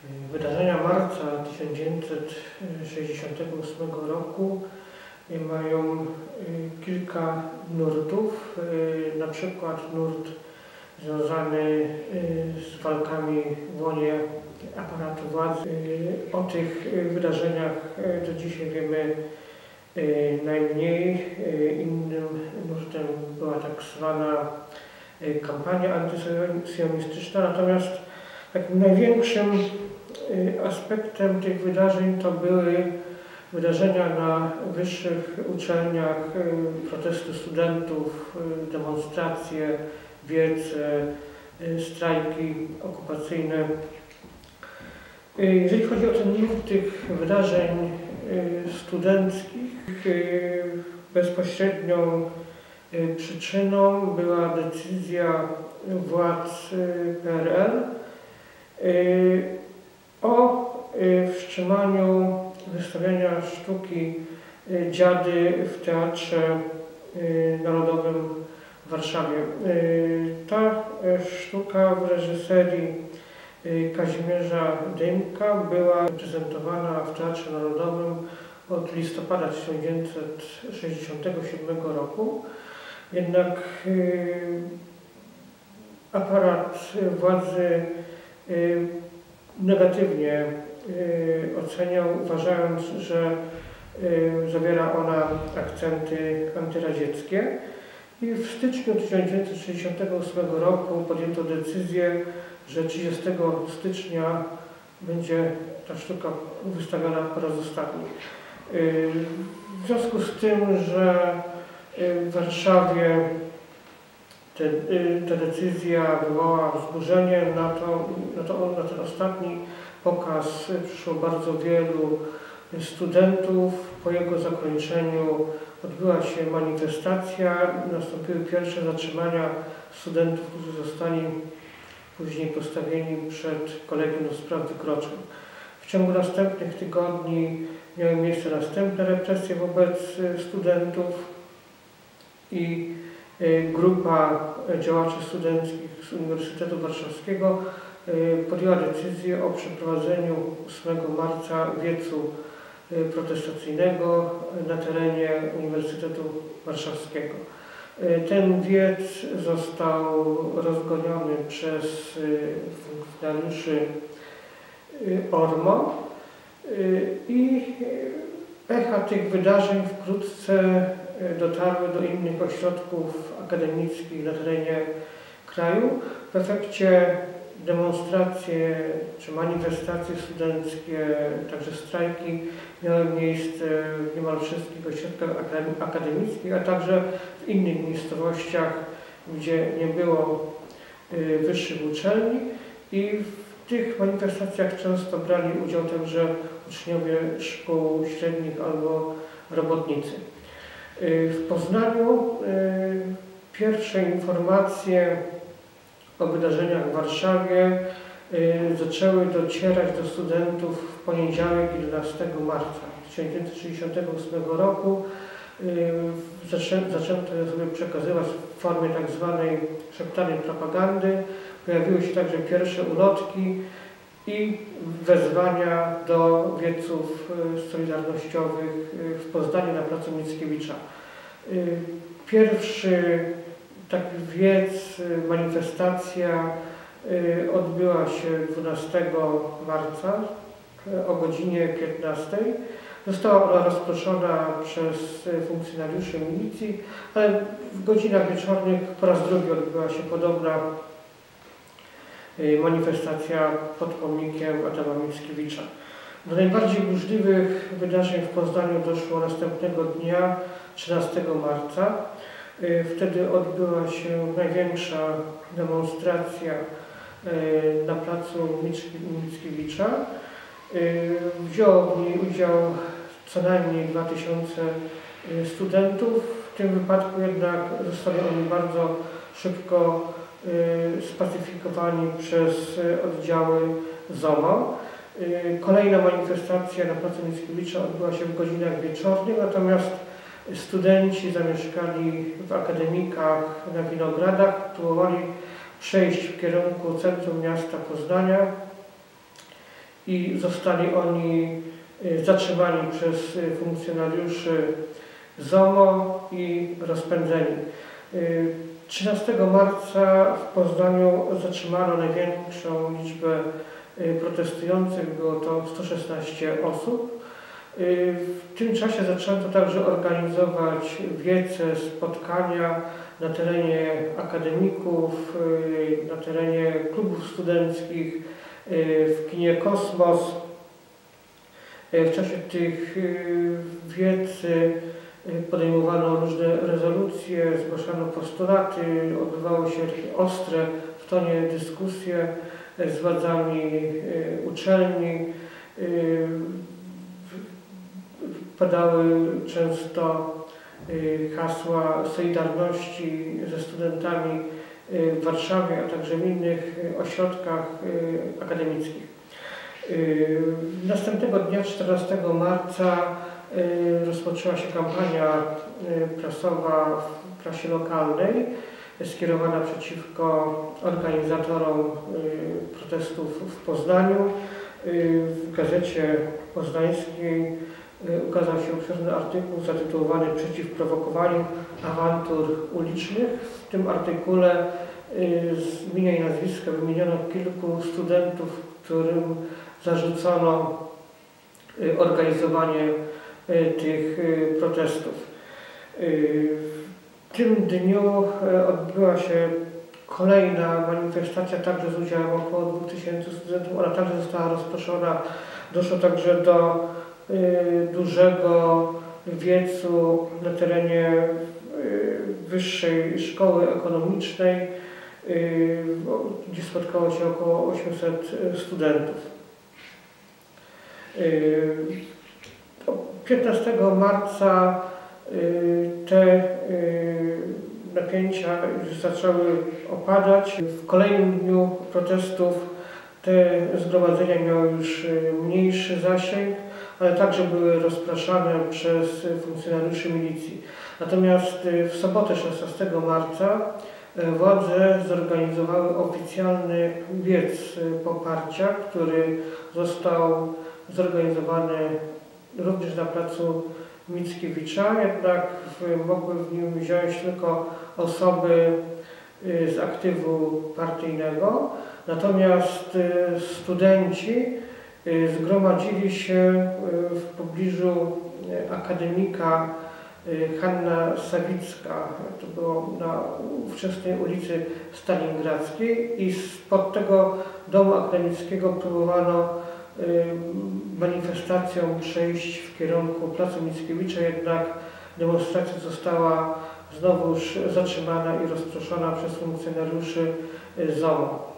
Wydarzenia marca 1968 roku mają kilka nurtów, na przykład nurt związany z walkami w łonie aparatu władzy. O tych wydarzeniach do dzisiaj wiemy najmniej. Innym nurtem była tak zwana kampania antysionistyczna, natomiast takim największym aspektem tych wydarzeń to były wydarzenia na wyższych uczelniach, protesty studentów, demonstracje, wiece, strajki okupacyjne. Jeżeli chodzi o ten nurt tych wydarzeń studenckich, bezpośrednią przyczyną była decyzja władz PRL o wstrzymaniu wystawiania sztuki Dziady w Teatrze Narodowym w Warszawie. Ta sztuka w reżyserii Kazimierza Dymka była prezentowana w Teatrze Narodowym od listopada 1967 roku. Jednak aparat władzy negatywnie oceniał, uważając, że zawiera ona akcenty antyradzieckie. I w styczniu 1968 roku podjęto decyzję, że 30 stycznia będzie ta sztuka wystawiona po raz ostatni. W związku z tym, że w Warszawie ta decyzja wywołała wzburzenie, na ten ostatni pokaz przyszło bardzo wielu studentów. Po jego zakończeniu odbyła się manifestacja, nastąpiły pierwsze zatrzymania studentów, którzy zostali później postawieni przed Kolegium do Spraw Wykroczeń. W ciągu następnych tygodni miały miejsce następne represje wobec studentów i grupa działaczy studenckich z Uniwersytetu Warszawskiego podjęła decyzję o przeprowadzeniu 8 marca wiecu protestacyjnego na terenie Uniwersytetu Warszawskiego. Ten wiec został rozgoniony przez funkcjonariuszy ORMO i echa tych wydarzeń wkrótce dotarły do innych ośrodków akademickich na terenie kraju. W efekcie demonstracje czy manifestacje studenckie, także strajki miały miejsce w niemal wszystkich ośrodkach akademickich, a także w innych miejscowościach, gdzie nie było wyższych uczelni, i w tych manifestacjach często brali udział także uczniowie szkół średnich albo robotnicy. W Poznaniu pierwsze informacje o wydarzeniach w Warszawie zaczęły docierać do studentów w poniedziałek 11 marca 1968 roku. Zaczęto je sobie przekazywać w formie tak zwanej szeptanej propagandy. Pojawiły się także pierwsze ulotki i wezwania do wieców solidarnościowych w Poznaniu na placu Mickiewicza. Pierwszy taki wiec, manifestacja odbyła się 12 marca o godzinie 15. Została ona rozproszona przez funkcjonariuszy milicji, ale w godzinach wieczornych po raz drugi odbyła się podobna manifestacja pod pomnikiem Adama Mickiewicza. Do najbardziej burzliwych wydarzeń w Poznaniu doszło następnego dnia, 13 marca. Wtedy odbyła się największa demonstracja na placu Mickiewicza. Wzięło w niej udział co najmniej 2000 studentów. W tym wypadku jednak zostali oni bardzo szybko spacyfikowani przez oddziały ZOMO. Kolejna manifestacja na placu Mickiewicza odbyła się w godzinach wieczornych, natomiast studenci zamieszkali w akademikach na Winogradach, próbowali przejść w kierunku centrum miasta Poznania i zostali oni zatrzymani przez funkcjonariuszy ZOMO i rozpędzeni. 13 marca w Poznaniu zatrzymano największą liczbę protestujących, było to 116 osób. W tym czasie zaczęto także organizować wiece, spotkania na terenie akademików, na terenie klubów studenckich, w kinie Kosmos. W czasie tych wiec podejmowano różne rezolucje, zgłaszano postulaty, odbywały się takie ostre w tonie dyskusje z władzami uczelni. Padały często hasła solidarności ze studentami w Warszawie, a także w innych ośrodkach akademickich. Następnego dnia, 14 marca, rozpoczęła się kampania prasowa w prasie lokalnej, skierowana przeciwko organizatorom protestów w Poznaniu. W gazecie poznańskiej ukazał się obszerny artykuł zatytułowany „Przeciw prowokowaniu awantur ulicznych”. W tym artykule z imienia i nazwiska wymieniono kilku studentów, którym zarzucono organizowanie tych protestów. W tym dniu odbyła się kolejna manifestacja, także z udziałem około 2000 studentów. Ona także została rozproszona. Doszło także do dużego wiecu na terenie Wyższej Szkoły Ekonomicznej, gdzie spotkało się około 800 studentów. 15 marca te napięcia już zaczęły opadać. W kolejnym dniu protestów te zgromadzenia miały już mniejszy zasięg, ale także były rozpraszane przez funkcjonariuszy milicji. Natomiast w sobotę 16 marca władze zorganizowały oficjalny wiec poparcia, który został zorganizowany również na placu Mickiewicza, jednak mogły w nim wziąć tylko osoby z aktywu partyjnego. Natomiast studenci zgromadzili się w pobliżu akademika Hanna Sawicka, to było na ówczesnej ulicy Stalingradzkiej, i spod tego domu akademickiego próbowano manifestacją przejść w kierunku placu Mickiewicza, jednak demonstracja została znowuż zatrzymana i rozproszona przez funkcjonariuszy ZOMO.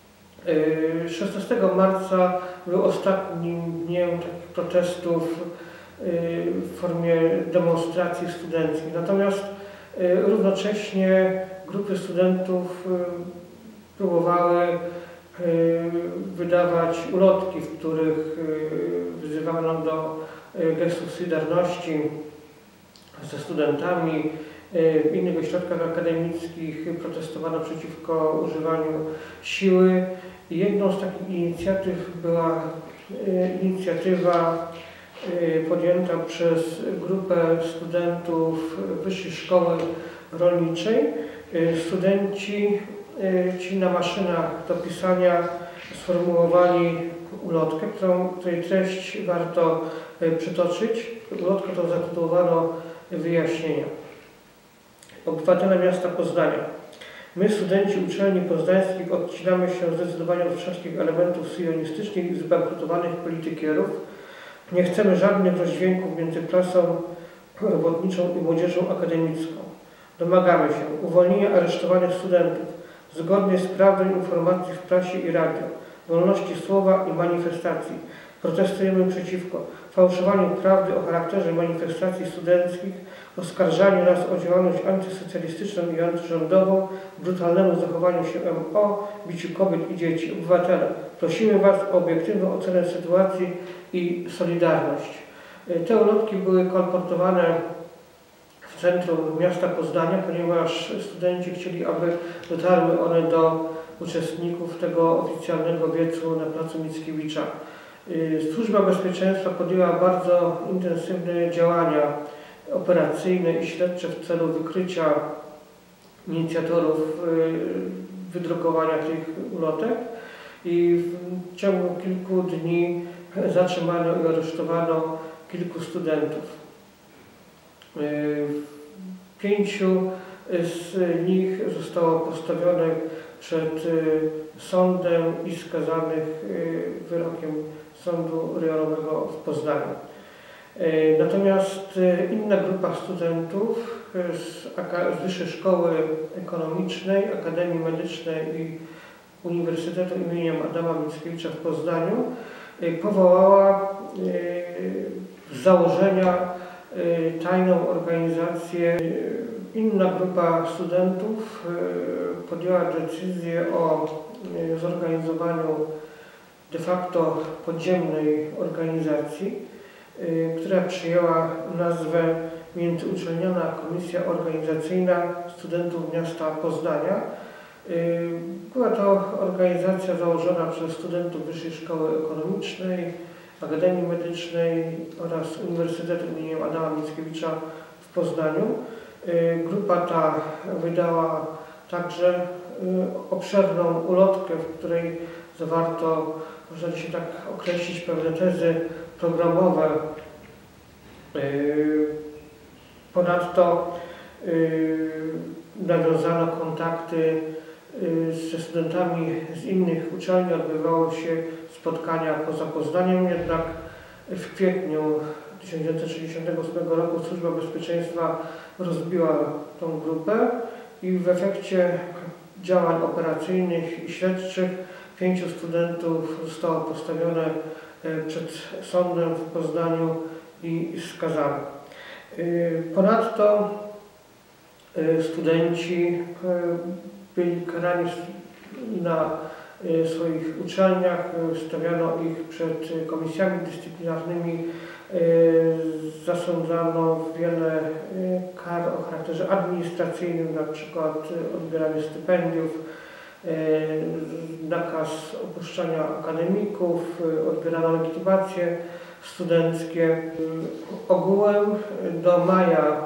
16 marca był ostatnim dniem takich protestów w formie demonstracji studenckich. Natomiast równocześnie grupy studentów próbowały wydawać ulotki, w których wzywano do gestów solidarności ze studentami. W innych ośrodkach akademickich protestowano przeciwko używaniu siły. Jedną z takich inicjatyw była inicjatywa podjęta przez grupę studentów Wyższej Szkoły Rolniczej. Studenci ci na maszynach do pisania sformułowali ulotkę, której treść warto przytoczyć. Ulotkę tą zatytułowano „Wyjaśnienia”. Obywatele miasta Poznania. My, studenci uczelni poznańskich, odcinamy się zdecydowanie od wszelkich elementów syjonistycznych i zbankrutowanych politykierów. Nie chcemy żadnych rozdźwięków między klasą robotniczą i młodzieżą akademicką. Domagamy się uwolnienia aresztowanych studentów, zgodnej z prawdą informacji w prasie i radio, wolności słowa i manifestacji. Protestujemy przeciwko fałszowaniu prawdy o charakterze manifestacji studenckich, oskarżaniu nas o działalność antysocjalistyczną i antyrządową, brutalnemu zachowaniu się MO, biciu kobiet i dzieci. Obywatele, prosimy Was o obiektywną ocenę sytuacji i solidarność. Te ulotki były kolportowane w centrum miasta Poznania, ponieważ studenci chcieli, aby dotarły one do uczestników tego oficjalnego wiecu na placu Mickiewicza. Służba Bezpieczeństwa podjęła bardzo intensywne działania operacyjne i śledcze w celu wykrycia inicjatorów wydrukowania tych ulotek i w ciągu kilku dni zatrzymano i aresztowano kilku studentów. 5 z nich zostało postawionych przed sądem i skazanych wyrokiem Sądu Rejonowego w Poznaniu. Natomiast inna grupa studentów z Wyższej Szkoły Ekonomicznej, Akademii Medycznej i Uniwersytetu im. Adama Mickiewicza w Poznaniu powołała z założenia tajną organizację. Inna grupa studentów podjęła decyzję o zorganizowaniu de facto podziemnej organizacji, która przyjęła nazwę Międzyuczelniana Komisja Organizacyjna Studentów Miasta Poznania. Była to organizacja założona przez studentów Wyższej Szkoły Ekonomicznej, Akademii Medycznej oraz Uniwersytetu im. Adama Mickiewicza w Poznaniu. Grupa ta wydała także obszerną ulotkę, w której zawarto, można się tak określić, pewne tezy programowe. Ponadto nawiązano kontakty ze studentami z innych uczelni, odbywało się spotkania poza Poznaniem, jednak w kwietniu 1968 roku Służba Bezpieczeństwa rozbiła tą grupę i w efekcie działań operacyjnych i śledczych 5 studentów zostało postawione przed sądem w Poznaniu i skazano. Ponadto studenci byli karani na swoich uczelniach, stawiano ich przed komisjami dyscyplinarnymi, zasądzano wiele kar o charakterze administracyjnym, na przykład odbieranie stypendiów, nakaz opuszczania akademików, odbierano legitymacje studenckie. Ogółem do maja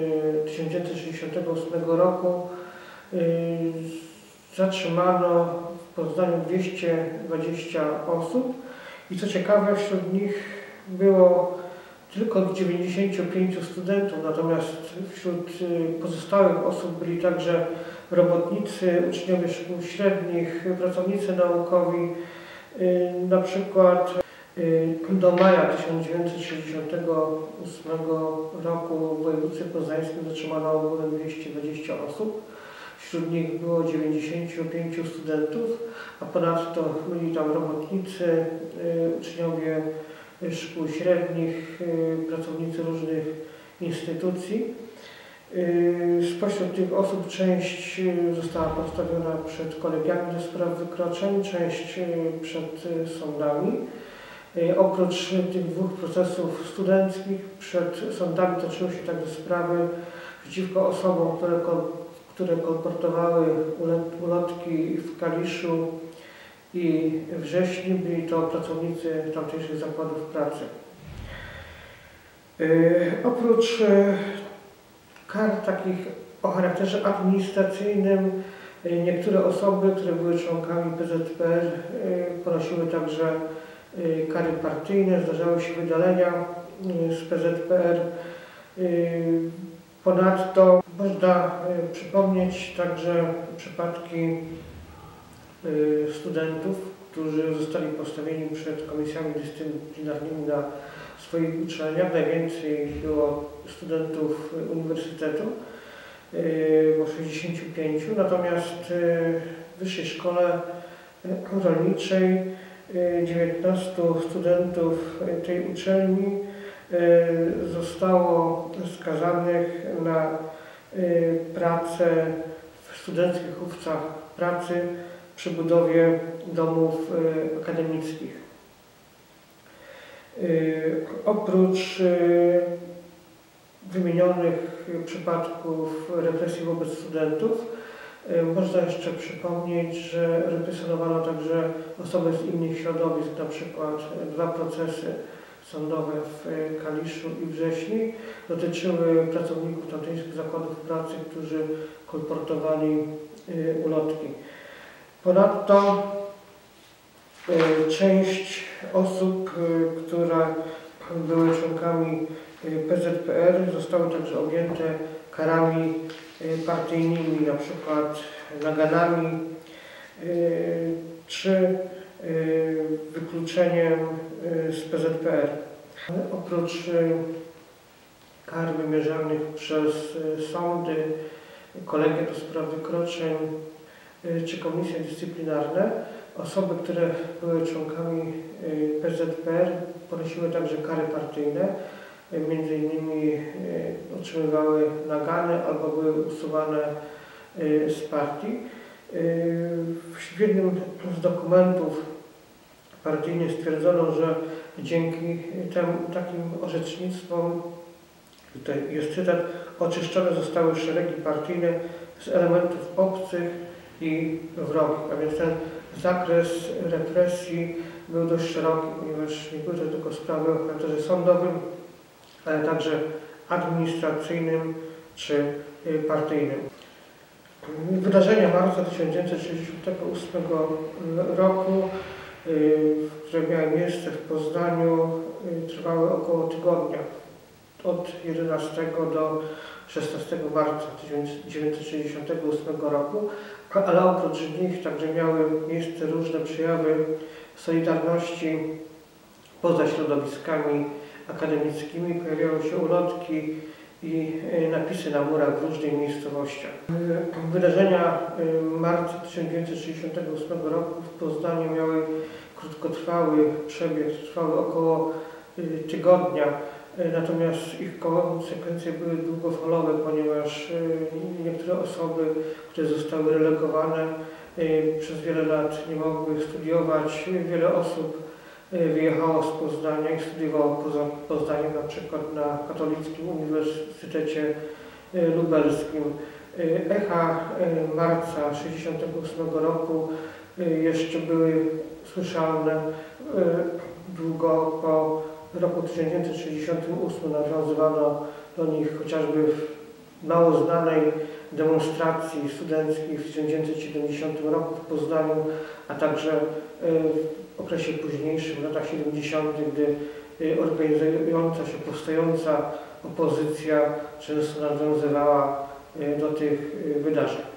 1968 roku zatrzymano w Poznaniu 220 osób i co ciekawe, wśród nich było tylko 95 studentów, natomiast wśród pozostałych osób byli także robotnicy, uczniowie szkół średnich, pracownicy naukowi. Na przykład do maja 1968 roku w województwie poznańskim zatrzymano ogólnie 220 osób. Wśród nich było 95 studentów, a ponadto byli tam robotnicy, uczniowie szkół średnich, pracownicy różnych instytucji. Spośród tych osób część została postawiona przed kolegiami do spraw wykroczeń, część przed sądami. Oprócz tych 2 procesów studenckich przed sądami toczyły się także sprawy przeciwko osobom, które kolportowały ulotki w Kaliszu i Wrześni. Byli to pracownicy tamtejszych zakładów pracy. Oprócz kar takich o charakterze administracyjnym, niektóre osoby, które były członkami PZPR, ponosiły także kary partyjne, zdarzały się wydalenia z PZPR. Ponadto można przypomnieć także przypadki studentów, którzy zostali postawieni przed komisjami dyscyplinarnymi na swoich uczelniach. Najwięcej było studentów uniwersytetu, bo 65, natomiast w Wyższej Szkole Rolniczej 19 studentów tej uczelni zostało skazanych na pracę w studenckich chówcach pracy przy budowie domów akademickich. Oprócz wymienionych przypadków represji wobec studentów, Można jeszcze przypomnieć, że represjonowano także osoby z innych środowisk, na przykład 2 procesy sądowe w Kaliszu i Wrześni dotyczyły pracowników tamtejszych zakładów pracy, którzy kolportowali ulotki. Ponadto część osób, które były członkami PZPR, zostały także objęte karami partyjnymi, na przykład naganami czy wykluczeniem z PZPR. Oprócz kar wymierzanych przez sądy, kolegia do spraw wykroczeń czy komisje dyscyplinarne, osoby, które były członkami PZPR, ponosiły także kary partyjne, między innymi otrzymywały nagany albo były usuwane z partii. W jednym z dokumentów partyjnych stwierdzono, że dzięki takim orzecznictwom, tutaj jest cytat, oczyszczone zostały szeregi partyjne z elementów obcych i wrogich, a więc ten zakres represji był dość szeroki, ponieważ nie były to tylko sprawy o charakterze sądowym, ale także administracyjnym czy partyjnym. Wydarzenia marca 1968 roku, które miały miejsce w Poznaniu, trwały około tygodnia, od 11 do 16 marca 1968 roku, ale oprócz nich także miały miejsce różne przejawy solidarności poza środowiskami akademickimi. Pojawiały się ulotki i napisy na murach w różnych miejscowościach. Wydarzenia marca 1968 roku w Poznaniu miały krótkotrwały przebieg, trwały około tygodnia, natomiast ich konsekwencje były długofalowe, ponieważ niektóre osoby, które zostały relegowane, przez wiele lat nie mogły studiować. Wiele osób wyjechało z Poznania i studiowało poza Poznaniem, na przykład na Katolickim Uniwersytecie Lubelskim. Echa marca 1968 roku jeszcze były słyszalne długo po roku 1968. Nawiązywano do nich chociażby w mało znanej demonstracji studenckiej w 1970 roku w Poznaniu, a także w okresie późniejszym, w latach 70., gdy organizująca się, powstająca opozycja często nawiązywała do tych wydarzeń.